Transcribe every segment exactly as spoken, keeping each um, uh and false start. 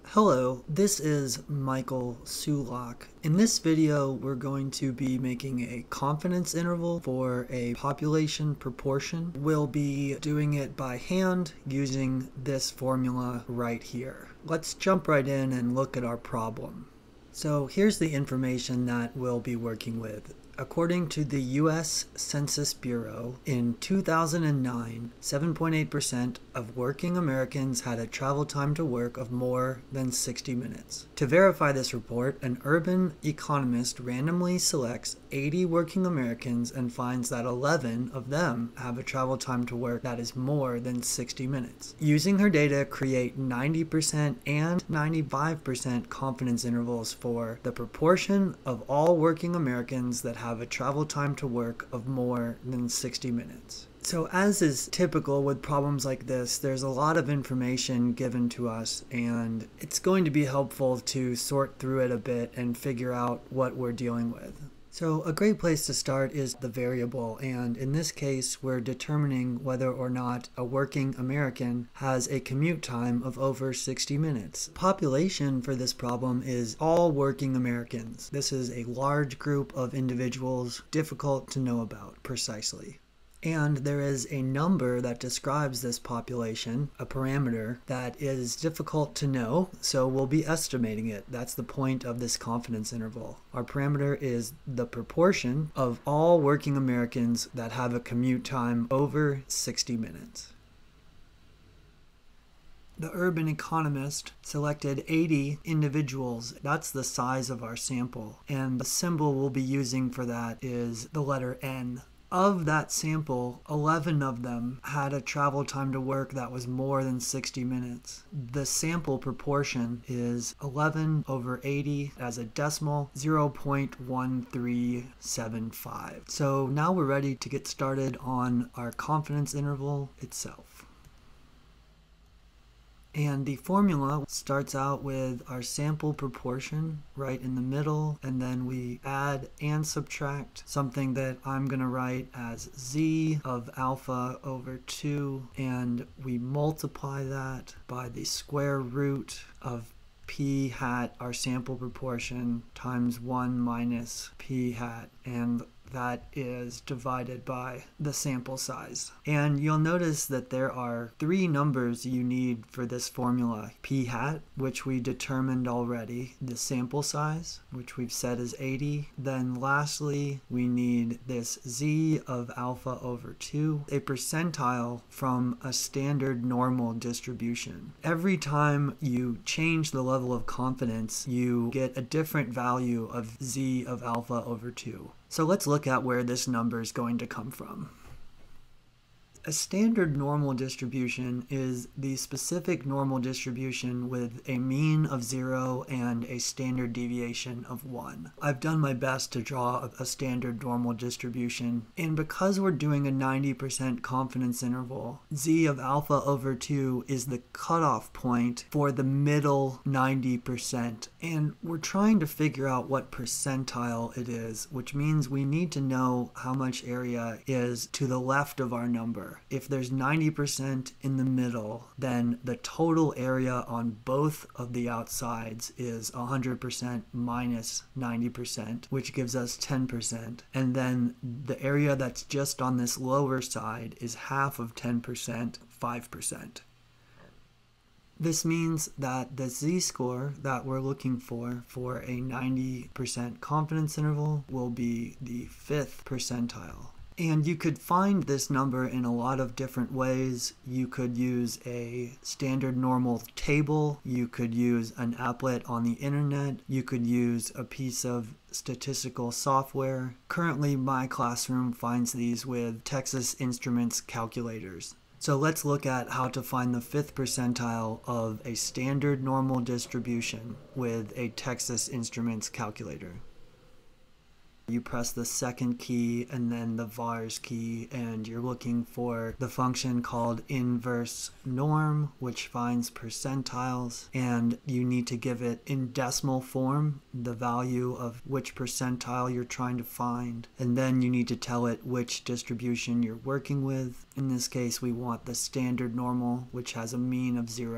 Hello, this is Michael Sulak. In this video, we're going to be making a confidence interval for a population proportion. We'll be doing it by hand using this formula right here. Let's jump right in and look at our problem. So here's the information that we'll be working with. According to the U S Census Bureau, in two thousand nine, seven point eight percent of working Americans had a travel time to work of more than sixty minutes. To verify this report, an urban economist randomly selects eighty working Americans and finds that eleven of them have a travel time to work that is more than sixty minutes. Using her data, create ninety percent and ninety-five percent confidence intervals for the proportion of all working Americans that have have a travel time to work of more than sixty minutes. So as is typical with problems like this, there's a lot of information given to us, and it's going to be helpful to sort through it a bit and figure out what we're dealing with. So a great place to start is the variable, and in this case we're determining whether or not a working American has a commute time of over sixty minutes. Population for this problem is all working Americans. This is a large group of individuals, difficult to know about precisely. And there is a number that describes this population, a parameter, that is difficult to know, so we'll be estimating it. That's the point of this confidence interval. Our parameter is the proportion of all working Americans that have a commute time over sixty minutes. The urban economist selected eighty individuals. That's the size of our sample. And the symbol we'll be using for that is the letter N. Of that sample, eleven of them had a travel time to work that was more than sixty minutes. The sample proportion is eleven over eighty as a decimal, zero point one three seven five. So now we're ready to get started on our confidence interval itself. And the formula starts out with our sample proportion right in the middle, and then we add and subtract something that I'm going to write as z of alpha over two, and we multiply that by the square root of p hat, our sample proportion, times one minus p hat, and that is divided by the sample size. And you'll notice that there are three numbers you need for this formula. P hat, which we determined already, the sample size, which we've set as eighty. Then lastly, we need this z of alpha over two, a percentile from a standard normal distribution. Every time you change the level of confidence, you get a different value of z of alpha over two. So let's look at where this number is going to come from. A standard normal distribution is the specific normal distribution with a mean of zero and a standard deviation of one. I've done my best to draw a standard normal distribution, and because we're doing a ninety percent confidence interval, z of alpha over two is the cutoff point for the middle ninety percent, and we're trying to figure out what percentile it is, which means we need to know how much area is to the left of our number. If there's ninety percent in the middle, then the total area on both of the outsides is one hundred percent minus ninety percent, which gives us ten percent. And then the area that's just on this lower side is half of ten percent, five percent. This means that the z-score that we're looking for for a ninety percent confidence interval will be the fifth percentile. And you could find this number in a lot of different ways. You could use a standard normal table, you could use an applet on the internet, you could use a piece of statistical software. Currently, my classroom finds these with Texas Instruments calculators. So let's look at how to find the fifth percentile of a standard normal distribution with a Texas Instruments calculator. You press the second key and then the vars key, and you're looking for the function called inverse norm, which finds percentiles, and you need to give it in decimal form the value of which percentile you're trying to find, and then you need to tell it which distribution you're working with. In this case, we want the standard normal, which has a mean of zero,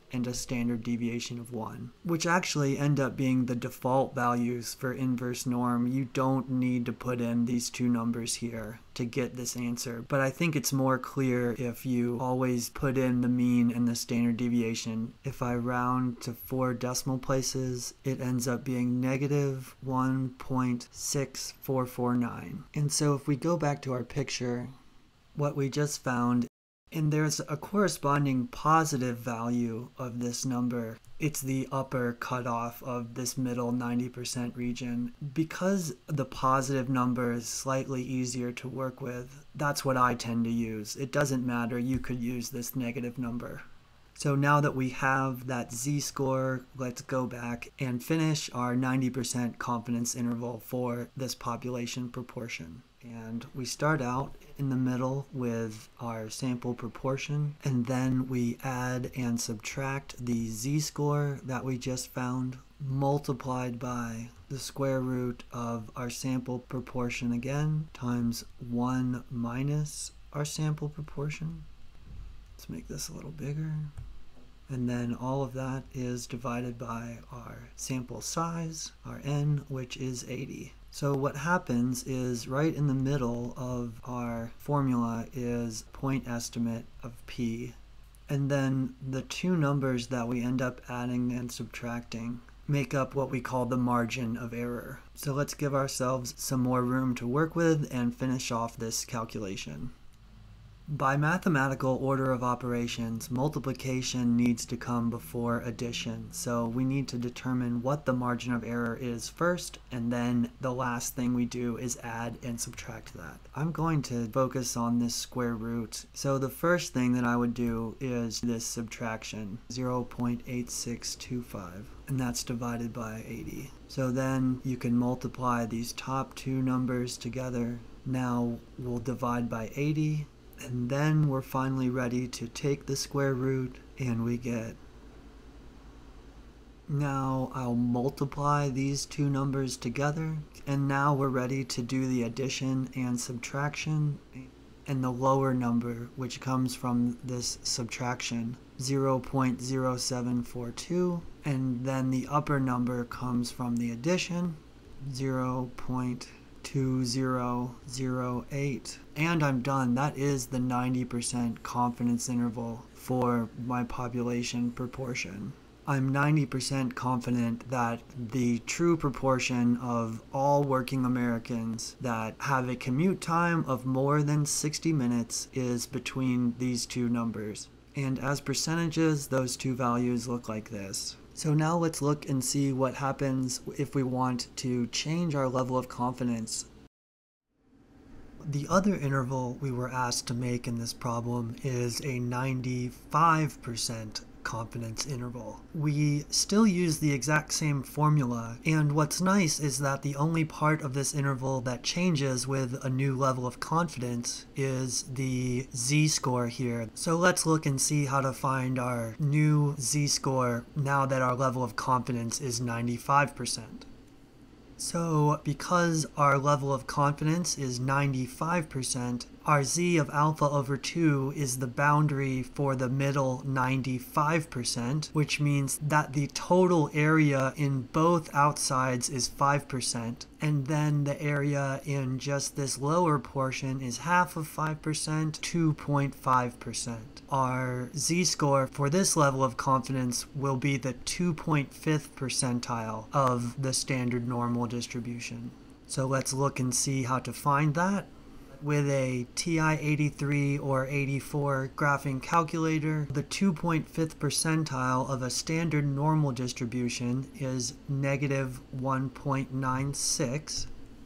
and a standard deviation of one, which actually end up being the default values for inverse norm. You don't need to put in these two numbers here to get this answer, but I think it's more clear if you always put in the mean and the standard deviation. If I round to four decimal places, it ends up being negative one point six four four nine. And so if we go back to our picture, what we just found, and there's a corresponding positive value of this number. It's the upper cutoff of this middle ninety percent region. Because the positive number is slightly easier to work with, that's what I tend to use. It doesn't matter, you could use this negative number. So now that we have that z-score, let's go back and finish our ninety percent confidence interval for this population proportion. And we start out in the middle with our sample proportion, and then we add and subtract the z-score that we just found, multiplied by the square root of our sample proportion again, times one minus our sample proportion. Let's make this a little bigger. And then all of that is divided by our sample size, our n, which is eighty. So what happens is right in the middle of our formula is point estimate of p. And then the two numbers that we end up adding and subtracting make up what we call the margin of error. So let's give ourselves some more room to work with and finish off this calculation. By mathematical order of operations, multiplication needs to come before addition. So we need to determine what the margin of error is first, and then the last thing we do is add and subtract that. I'm going to focus on this square root. So the first thing that I would do is this subtraction, zero point eight six two five, and that's divided by eighty. So then you can multiply these top two numbers together. Now we'll divide by eighty. And then we're finally ready to take the square root, and we get. Now I'll multiply these two numbers together, and now we're ready to do the addition and subtraction. And the lower number, which comes from this subtraction, zero point zero seven four two, and then the upper number comes from the addition, zero point two zero zero eight, and I'm done. That is the ninety percent confidence interval for my population proportion. I'm ninety percent confident that the true proportion of all working Americans that have a commute time of more than sixty minutes is between these two numbers. And as percentages, those two values look like this. So now let's look and see what happens if we want to change our level of confidence. The other interval we were asked to make in this problem is a ninety-five percent confidence interval. We still use the exact same formula, and what's nice is that the only part of this interval that changes with a new level of confidence is the z-score here. So let's look and see how to find our new z-score now that our level of confidence is ninety-five percent. So because our level of confidence is ninety-five percent, our z of alpha over two is the boundary for the middle ninety-five percent, which means that the total area in both outsides is five percent, and then the area in just this lower portion is half of five percent, two point five percent. Our z-score for this level of confidence will be the two point five percentile of the standard normal distribution. So let's look and see how to find that. With a T I eighty-three or eighty-four graphing calculator, the two point five percentile of a standard normal distribution is negative one point nine six.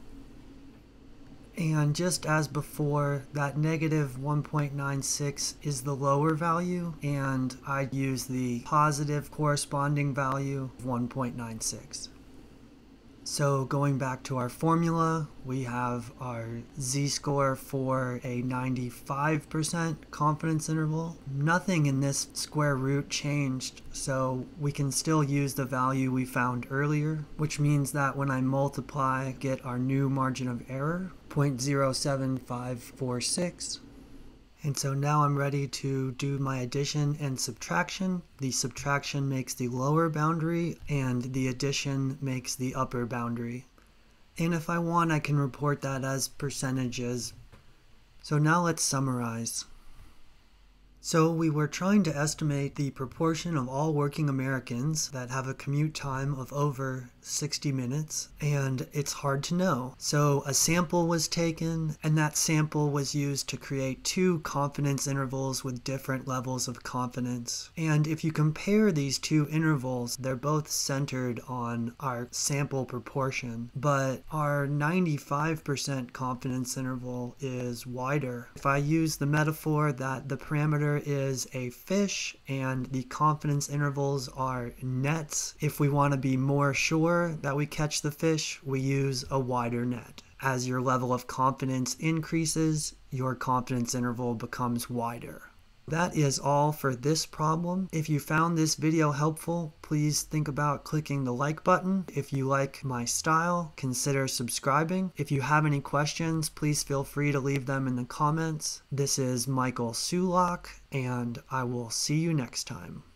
And just as before, that negative one point nine six is the lower value, and I use the positive corresponding value of one point nine six. So going back to our formula, we have our z-score for a ninety-five percent confidence interval. Nothing in this square root changed, so we can still use the value we found earlier, which means that when I multiply, get our new margin of error, zero point zero seven five four six. And so now I'm ready to do my addition and subtraction. The subtraction makes the lower boundary and the addition makes the upper boundary. And if I want, I can report that as percentages. So now let's summarize. So we were trying to estimate the proportion of all working Americans that have a commute time of over sixty minutes, and it's hard to know. So a sample was taken, and that sample was used to create two confidence intervals with different levels of confidence. And if you compare these two intervals, they're both centered on our sample proportion, but our ninety-five percent confidence interval is wider. If I use the metaphor that the parameter is a fish and the confidence intervals are nets, if we want to be more sure that we catch the fish, we use a wider net. As your level of confidence increases, your confidence interval becomes wider. That is all for this problem. If you found this video helpful, please think about clicking the like button. If you like my style, consider subscribing. If you have any questions, please feel free to leave them in the comments. This is Michael Sulak, and I will see you next time.